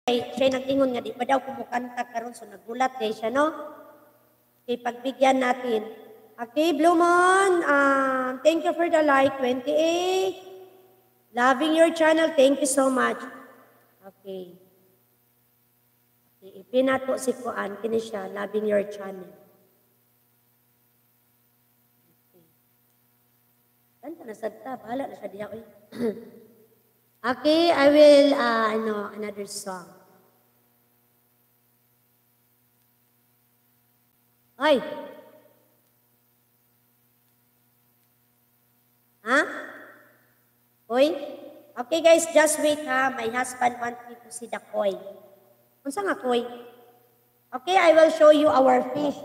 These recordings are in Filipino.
siya nag-ingon nga, di pa daw kumukanta karon so nagulat kay siya, no? Okay, pagbigyan natin. Okay, Blue Moon, thank you for the like, 28. Loving your channel, thank you so much. Okay. Okay, ipinato si Kuan, kini siya, loving your channel. Okay. Tanta na sadta, bahala na siya diya. Okay, I will, another song. Ay! Ha? Koy? Okay guys, just wait ha. My husband wants me to see the koi. Unsa nga koi? Okay, I will show you our fish.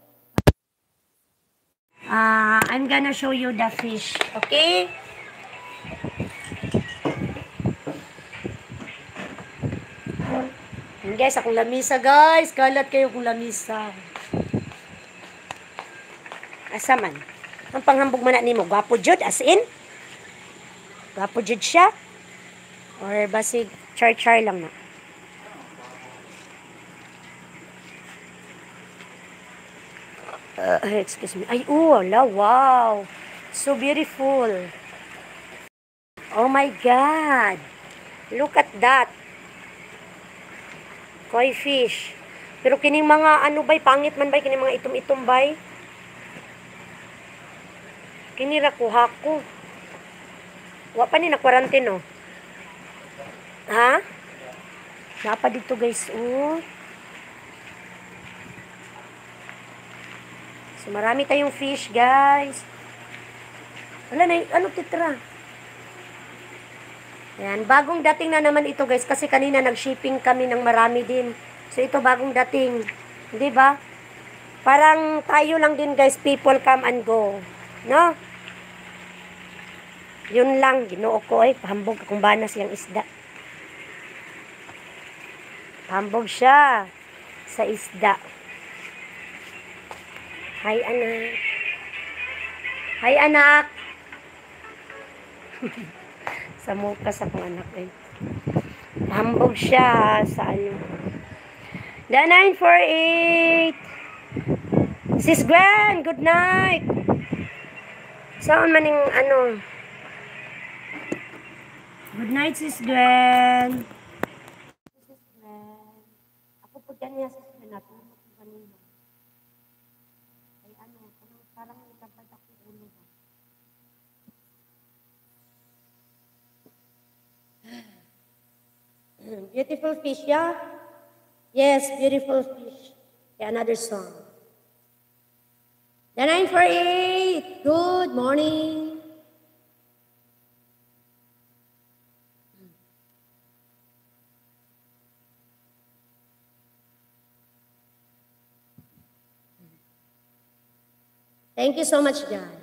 I'm gonna show you the fish. Okay? And guys, akong lamisa guys. Kalat kayo kung lamisa. Asa man? Ang panghambog man na nimo, gwapo jud as in? Gwapo jud siya? Or basig char-char lang na? Excuse me. Ay, wala, wow. So beautiful. Oh my God. Look at that. Koi fish. Pero kining mga ano bay, pangit man bay, kining mga itom-itom bay. Kinira kuha ko. Wa pa ni na quarantine, no? Ha? Napa dito guys, oh. So marami tayong fish, guys. Wala na, ano titra? Ayan, bagong dating na naman ito guys, kasi kanina nag-shipping kami ng marami din. So ito bagong dating, di ba? Parang tayo lang din guys, people come and go, no? Yun lang, ginoo ko pahambog akong banas yung isda. Pahambog siya sa isda. Hi anak. Hi anak. Sa muka sa kong anak Hambog siya sa ano. The 948. Sis Gwen, good night. Saan maning ano? Good night, Sis Gwen. Sis Gwen. Ako po dyan niya, Sis Gwen. Ako po kanina. Ay ano, parang itabad ako ulo ba? Beautiful fish, yeah? Yes, beautiful fish. Okay, another song. The 948. Good morning. Thank you so much, guys.